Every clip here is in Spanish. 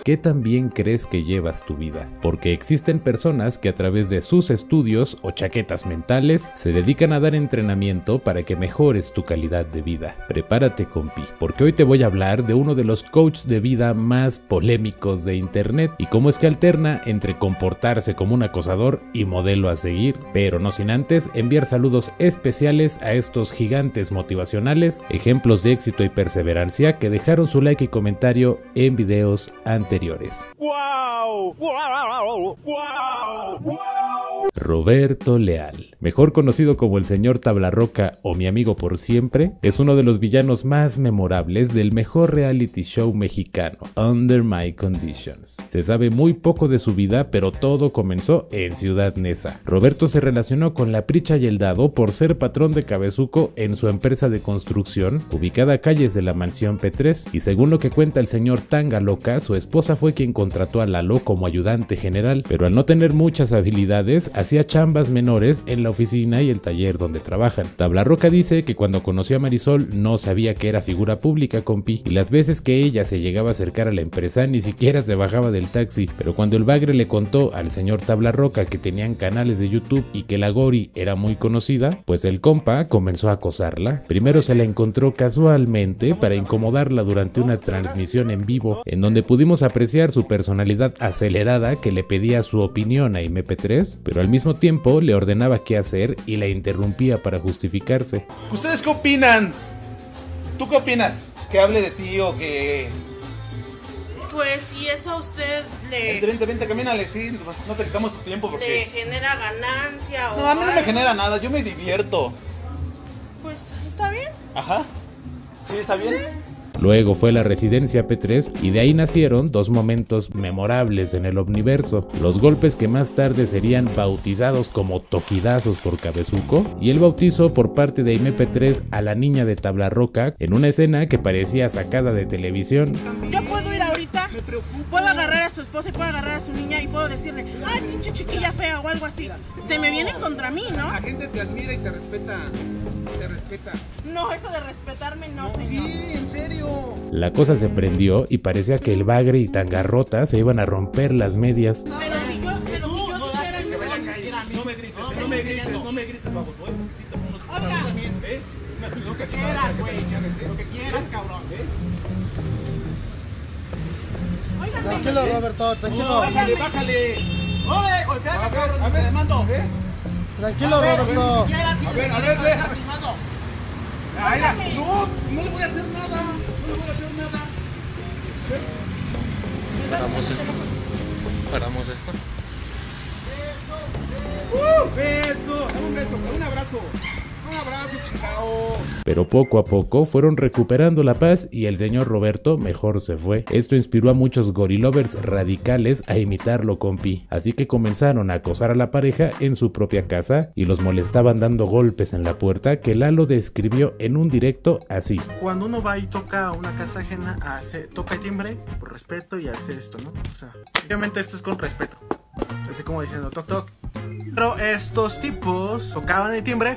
¿qué tan bien crees que llevas tu vida? Porque existen personas que a través de sus estudios o chaquetas mentales se dedican a dar entrenamiento para que mejores tu calidad de vida. Prepárate, compi, porque hoy te voy a hablar de uno de los coaches de vida más polémicos de internet y cómo es que alterna entre comportarse como un acosador y modelo a seguir, pero no sin antes enviar saludos especiales a estos gigantes motivacionales, ejemplos de éxito y perseverancia que dejaron su like y comentario en videos anteriores. ¡Wow! ¡Wow! ¡Wow! ¡Wow! Roberto Leal, mejor conocido como el señor Tablarroca o mi amigo por siempre, es uno de los villanos más memorables del mejor reality show mexicano, Under My Conditions. Se sabe muy poco de su vida, pero todo comenzó en Ciudad Neza. Roberto se relacionó con la Pricha y el Dado por ser patrón de Cabezuco en su empresa de construcción, ubicada a calles de la Mansión P3, y según lo que cuenta el señor Tanga Loca, su esposa fue quien contrató a Lalo como ayudante general, pero al no tener muchas habilidades, hacía chambas menores en la oficina y el taller donde trabajan. Tablarroca dice que cuando conoció a Marisol no sabía que era figura pública, compi, y las veces que ella se llegaba a acercar a la empresa ni siquiera se bajaba del taxi, pero cuando el bagre le contó al señor Tablarroca que tenían canales de YouTube y que la Gori era muy conocida, pues el compa comenzó a acosarla. Primero se la encontró casualmente para incomodarla durante una transmisión en vivo, en donde pudimos apreciar su personalidad acelerada que le pedía su opinión a MP3, pero al mismo tiempo le ordenaba qué hacer y la interrumpía para justificarse. ¿Ustedes qué opinan? ¿Tú qué opinas? ¿Que hable de ti o que...? Pues si eso a usted le... Vente, camínale, sí, no te quitamos tu tiempo porque... ¿Le genera ganancia o No, a mí no me algo? genera nada, yo me divierto. Pues está bien. Ajá. ¿Sí está bien? Luego fue la residencia P3 y de ahí nacieron dos momentos memorables en el omniverso, los golpes que más tarde serían bautizados como toquidazos por Cabezuco y el bautizo por parte de MP3 a la niña de Tablarroca en una escena que parecía sacada de televisión. Yo puedo ir ahorita, puedo agarrar a su esposa y puedo agarrar a su niña y puedo decirle, ay, pinche chiquilla fea o algo así. Se me vienen contra mí, ¿no? La gente te admira y te respeta. Te respeta. No, eso de respetarme no, señor. Sí, en serio. La cosa se prendió y parecía que el bagre y Tangarrota se iban a romper las medias. Pero si yo dijera... No me grites, no me grites, vamos, hoy necesito unos... Oiga. Lo que quieras, güey. Lo que quieras, cabrón. Oigan, Tranquilo, Roberto, tranquilo. Bájale. Oye, golpeame, cabrón, a ver, te mando. Tranquilo, Roberto. A ver, ve. No le voy a hacer nada. Paramos esto. Beso. Dame un beso, un abrazo. Un abrazo, chingao. Pero poco a poco fueron recuperando la paz y el señor Roberto mejor se fue. Esto inspiró a muchos gorilovers radicales a imitarlo, compi. Así que comenzaron a acosar a la pareja en su propia casa y los molestaban dando golpes en la puerta que Lalo describió en un directo así. Cuando uno va y toca a una casa ajena, toca el timbre por respeto y hace esto, ¿no? O sea, obviamente esto es con respeto. Así como diciendo toc toc. Pero estos tipos tocaban el timbre.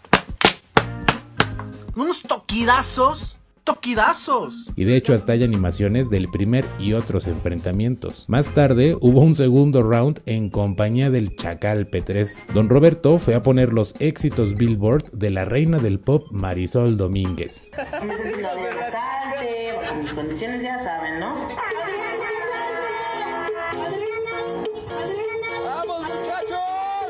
Unos toquidazos. Y de hecho hasta hay animaciones del primer y otros enfrentamientos. Más tarde hubo un segundo round en compañía del Chacal P3. Don Roberto fue a poner los éxitos Billboard de la reina del pop Marisol Domínguez. No sé si la voy a salte, bajo mis condiciones ya saben, ¿no? ¡Vamos, muchachos!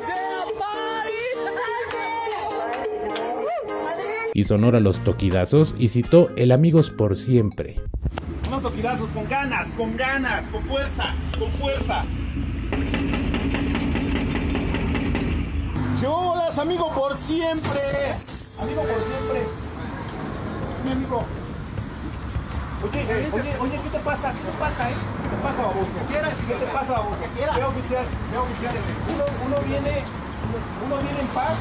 Hizo honor a los toquidazos y citó el amigos por siempre. Unos toquidazos con ganas, con fuerza. ¡Yo las amigo por siempre! Amigo por siempre. Mi amigo. Oye, ¿qué te pasa? ¿Qué te pasa, ¿Qué te pasa, baboso? ¿Qué te pasa, baboso? Ve oficial. Uno viene en paz.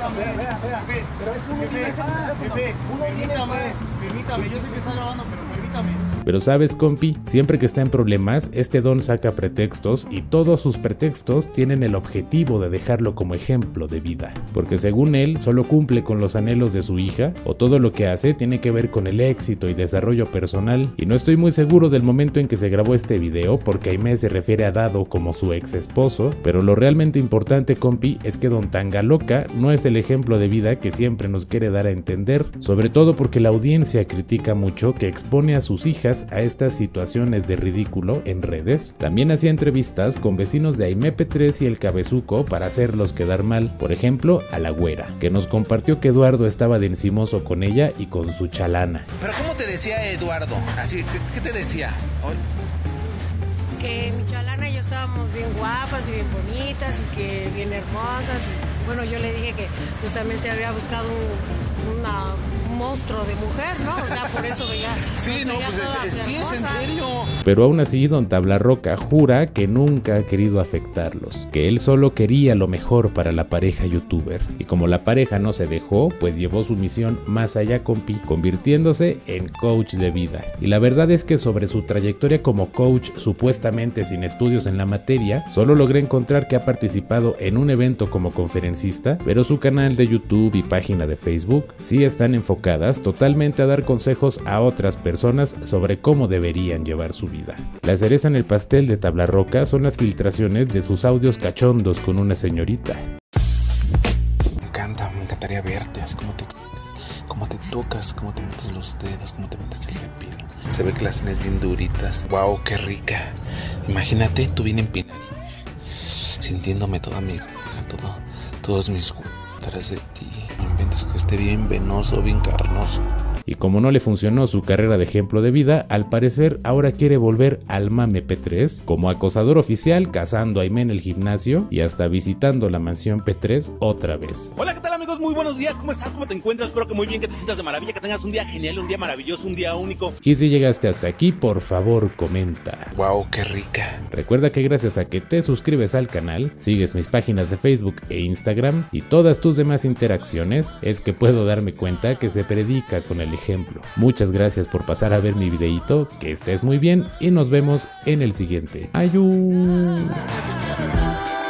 Vea. Pero es que uno viene en paz. Permítame, yo sé que está grabando, pero permítame. Exactamente. Pero sabes, compi, siempre que está en problemas, este don saca pretextos y todos sus pretextos tienen el objetivo de dejarlo como ejemplo de vida. Porque según él, solo cumple con los anhelos de su hija, o todo lo que hace tiene que ver con el éxito y desarrollo personal. Y no estoy muy seguro del momento en que se grabó este video, porque Aimee se refiere a Dado como su ex esposo, pero lo realmente importante, compi, es que don Tangaloca no es el ejemplo de vida que siempre nos quiere dar a entender, sobre todo porque la audiencia critica mucho que expone a sus hijas a estas situaciones de ridículo en redes. También hacía entrevistas con vecinos de Aimee P3 y el Cabezuco para hacerlos quedar mal, por ejemplo a la güera, que nos compartió que Eduardo estaba de encimoso con ella y con su chalana. Pero ¿cómo te decía Eduardo? Así, ¿qué te decía? Que mi chalana y yo estábamos bien guapas y bien bonitas y que bien hermosas. Y, bueno, yo le dije que pues también se había buscado un monstruo de mujer, ¿no? O sea, por eso veía. Sí, no, pues sí, es en serio. Pero aún así, don Tablarroca jura que nunca ha querido afectarlos, que él solo quería lo mejor para la pareja youtuber. Y como la pareja no se dejó, pues llevó su misión más allá, compi, convirtiéndose en coach de vida. Y la verdad es que sobre su trayectoria como coach, supuestamente sin estudios en la materia, solo logré encontrar que ha participado en un evento como conferencista, pero su canal de YouTube y página de Facebook sí están enfocadas totalmente a dar consejos a otras personas sobre cómo deberían llevar su vida. La cereza en el pastel de Tablarroca son las filtraciones de sus audios cachondos con una señorita. Me encantaría verte, así como te tocas, cómo te metes los dedos, cómo te metes el pepino. Se ve que las tienes bien duritas. Wow, qué rica. Imagínate, tú bien empinada, sintiéndome todos mis detrás de ti. No inventes que esté bien venoso, bien carnoso. Y como no le funcionó su carrera de ejemplo de vida, al parecer ahora quiere volver al mame P3 como acosador oficial, cazando a Aimee en el gimnasio y hasta visitando la mansión P3 otra vez. Hola, ¿qué tal, amigos? Muy buenos días, ¿cómo estás? ¿Cómo te encuentras? Espero que muy bien, que te sientas de maravilla, que tengas un día genial, un día maravilloso, un día único. Y si llegaste hasta aquí, por favor comenta. Wow, qué rica. Recuerda que gracias a que te suscribes al canal, sigues mis páginas de Facebook e Instagram y todas tus demás interacciones, es que puedo darme cuenta que se predica con el ejemplo. Muchas gracias por pasar a ver mi videito, que estés muy bien y nos vemos en el siguiente. ¡Ayú!